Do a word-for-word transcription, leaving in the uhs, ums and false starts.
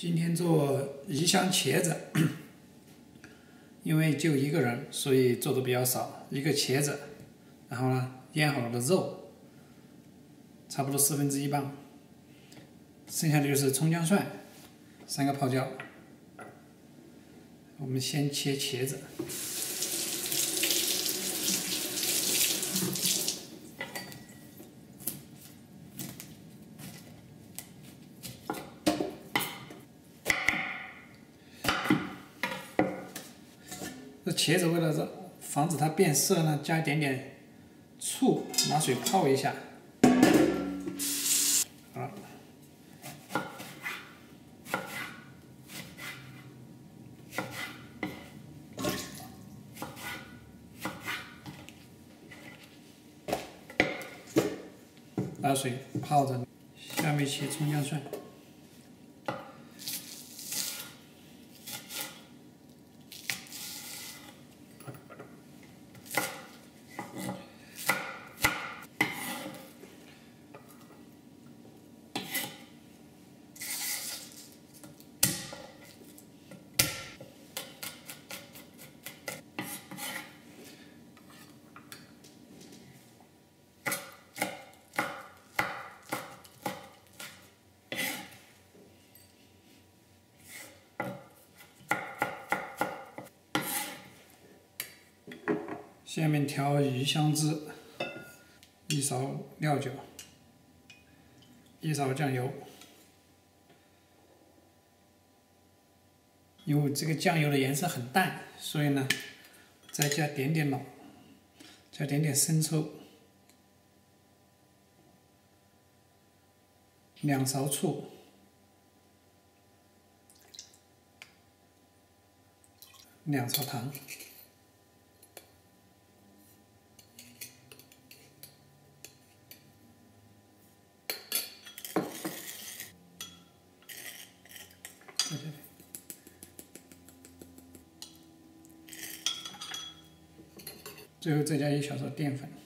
今天做鱼香茄子，因为就一个人，所以做的比较少。一个茄子，然后呢，腌好了的肉，差不多四分之一磅，剩下的就是葱姜蒜，三个泡椒。我们先切茄子。 这茄子为了这防止它变色呢，加一点点醋，拿水泡一下。好了，把水泡着，下面切葱姜蒜。 下面调鱼香汁，一勺料酒，一勺酱油。因为这个酱油的颜色很淡，所以呢，再加点点老，加点点生抽，两勺醋，两勺糖。 最后再加一小勺淀粉。